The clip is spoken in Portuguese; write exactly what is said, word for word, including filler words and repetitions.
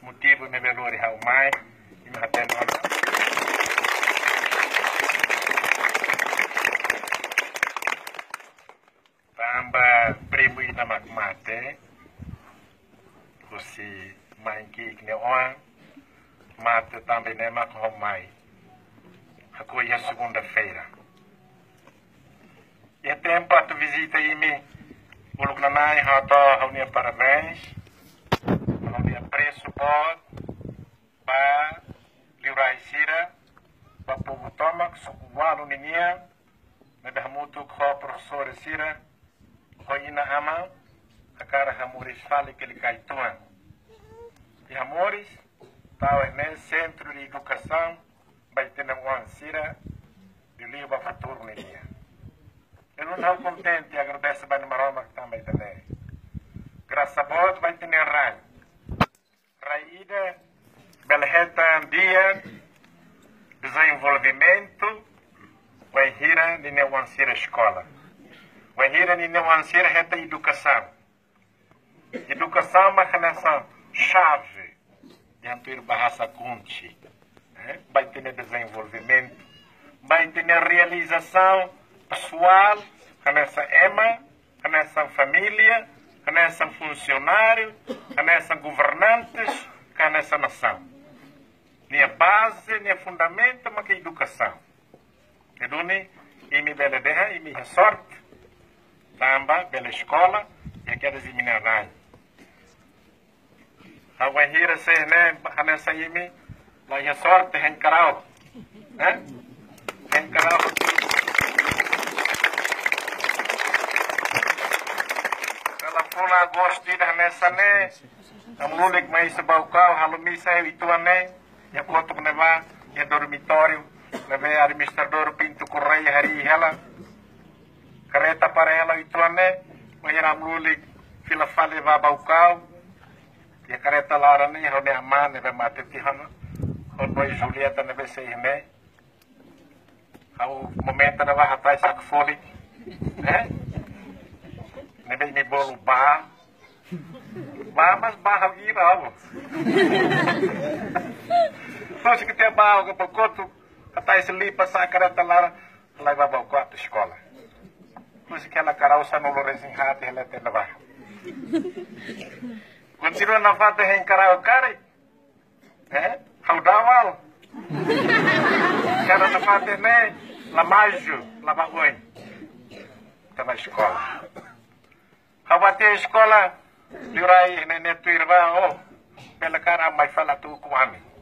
motivo me velori hau mai e me até nona. Tamba primo ina makmate, kusi main ki ne oan, mate também ne mak homai. Aku ia segunda-feira. E tempo a tu visita e me uluk nanai hau to hau nia parabéns. Hau nia preço bom ba liurai sira ba povo toma sukuwalu ninia me bermutu ko professor sira ko ina ama akara hamuris fale que ele cai tuan. E amores tal é né centro de educação vai ter uma sira de livro futuro ninia. Eu não estou contente e agradeço bem no Maroma que também também. Graças a Deus vai ter rai. Raída, belheta dia, desenvolvimento, vai hira de newansira escola. Vai hira de newansira reta educação. Educação é uma relação chave de antur bahasa kunci. Vai ter desenvolvimento, vai ter realização pessoal, nessa ema, nessa família, nessa funcionário, nessa governantes, nessa nação. Minha base, minha fundamento, mas que educação. E dune, e me bela derra, e minha sorte, tamba, bela escola, e aqui é minha ranha. A wahira se, né, nessa ime, lá minha sorte, encarau, né? Encarau. Pula agosto ida nessa né, a mulher mais sabaucal, halumisa itu né, e a conta que leva, e a dormitório, leva a administrador pinto correia hari ela, careta para ela itu né, mas a mulher fila fale va baucal, e a careta lá né, onde a mãe leva mate tihana, onde vai Julieta leva sei né, ao momento leva atrás saco fole, né? Nebe me bolo ba, ba mas ba lagi raw. Só se que tem ba o pacoto, até se lipa sa careta lá, lá vai para o quarto escola. Por isso que ela carauça no lorezinho rato ela tem lá. Continua na fata em carau cari, eh? Haudawal. Cara na fata né, la maju, la baoi. Tá na escola. Awat a escola, liurai nenek tu irba, oh, pela cara mais fala tu com a mim.